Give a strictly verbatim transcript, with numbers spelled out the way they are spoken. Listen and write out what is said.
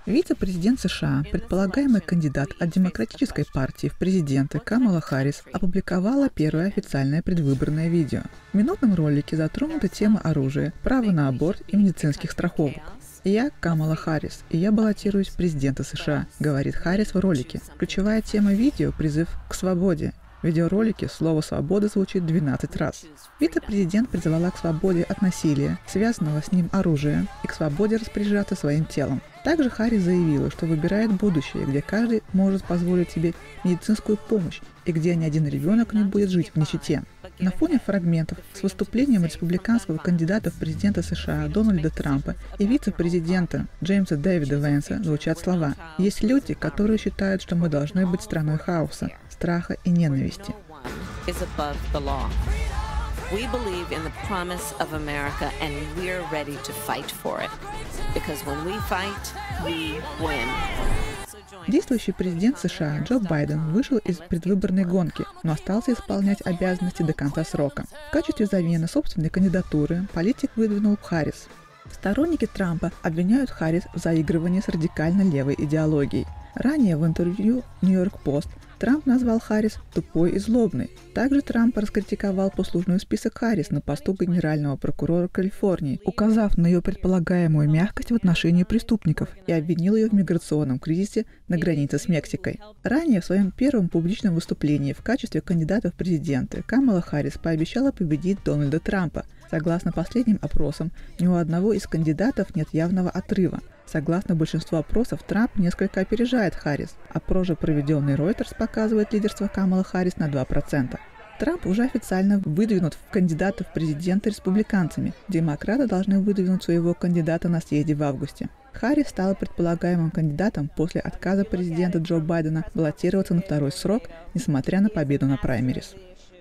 Вице-президент США, предполагаемый кандидат от Демократической партии в президенты Камала Харрис, опубликовала первое официальное предвыборное видео. В минутном ролике затронуты темы оружия, права на аборт и медицинских страховок. «Я Камала Харрис, и я баллотируюсь в президенты США», — говорит Харрис в ролике. Ключевая тема видео — призыв к свободе. В видеоролике слово «свобода» звучит двенадцать раз. Вице-президент призвала к свободе от насилия, связанного с ним оружия, и к свободе распоряжаться своим телом. Также Харрис заявила, что выбирает будущее, где каждый может позволить себе медицинскую помощь и где ни один ребенок не будет жить в нищете. На фоне фрагментов с выступлением республиканского кандидата в президенты США Дональда Трампа и вице-президента Джеймса Дэвида Венса звучат слова: «Есть люди, которые считают, что мы должны быть страной хаоса, страха и ненависти». We believe in the promise of America, and we're ready to fight for it. Because when we fight, we win. Действующий президент США Джо Байден вышел из предвыборной гонки, но остался исполнять обязанности до конца срока. В качестве замены собственной кандидатуры политик выдвинул Харрис. Сторонники Трампа обвиняют Харрис в заигрывании с радикально левой идеологией. Ранее в интервью «Нью-Йорк Пост» Трамп назвал Харрис тупой и злобной. Также Трамп раскритиковал послужной список Харрис на посту генерального прокурора Калифорнии, указав на ее предполагаемую мягкость в отношении преступников, и обвинил ее в миграционном кризисе на границе с Мексикой. Ранее в своем первом публичном выступлении в качестве кандидата в президенты Камала Харрис пообещала победить Дональда Трампа. Согласно последним опросам, ни у одного из кандидатов нет явного отрыва. Согласно большинству опросов, Трамп несколько опережает Харрис. Опрос же, проведенный Reuters, показывает лидерство Камалы Харрис на два процента. Трамп уже официально выдвинут в кандидаты в президенты республиканцами. Демократы должны выдвинуть своего кандидата на съезде в августе. Харрис стала предполагаемым кандидатом после отказа президента Джо Байдена баллотироваться на второй срок, несмотря на победу на праймерис.